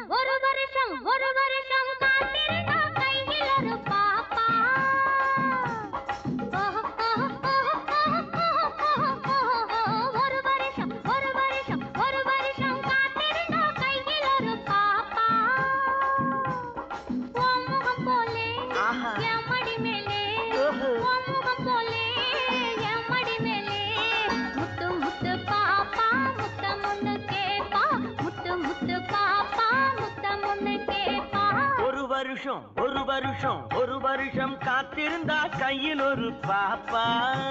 ஒரு வருஷம் காத்திருந்தா கையில் ஒரு பாப்பா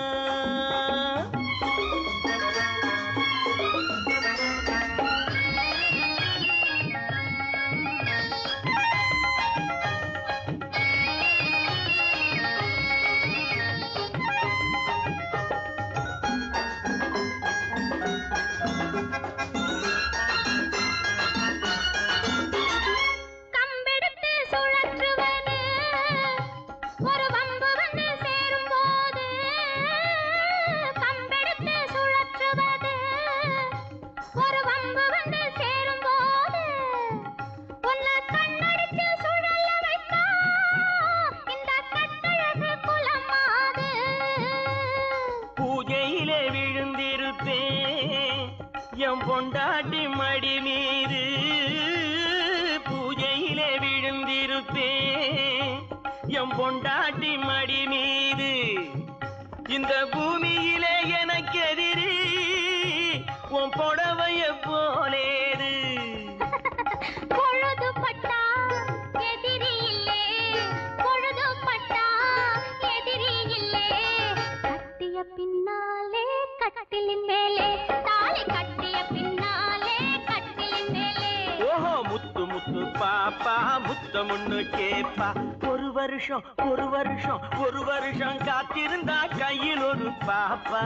பொண்டாட்டி மடி மீது பூஜையிலே விழுந்திருப்பேன் எம் பொண்டாட்டி மடி மீது இந்த பூமியிலே எனக்கு எதிரி உன் புடவைய போலேது பொழுது பட்டா எதிரி இல்லே பொழுது பட்டா எதிரி இல்லே கட்டிய பின்னாலே கட்டிலின் மேலே தாலி கட்டிய பின்னாலே கட்டிலின் மேலே ஓஹோ முத்து முத்து பாப்பா முத்தமுன்னு கேப்பா ஒரு வருஷம் காத்திருந்தா கையில் ஒரு பாப்பா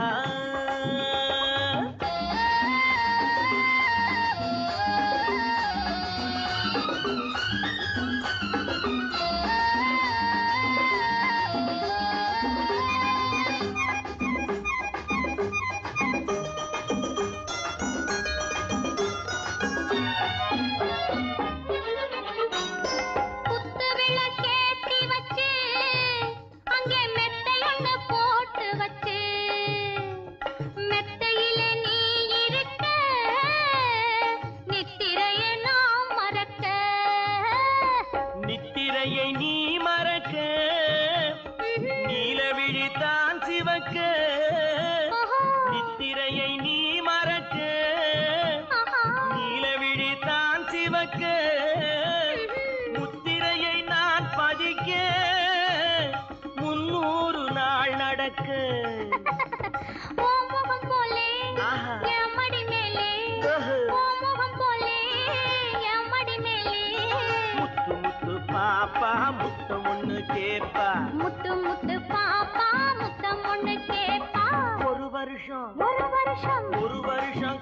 நித்திரையை நீ மறக்க நீலவிழி தான் சிவக்க முத்திரையை நான் பதிக்க 300 நாள் நடக்க முகம் போலே எம்மடி மேலே முகம் போலே எம்மடி மேலே முத்து முத்து பாப்பா முத்தம் ஒண்ணு கேப்பா முத்து முத்து பாப்பா முத்தம் ஒண்ணு கேப்பா ஒரு வருஷம்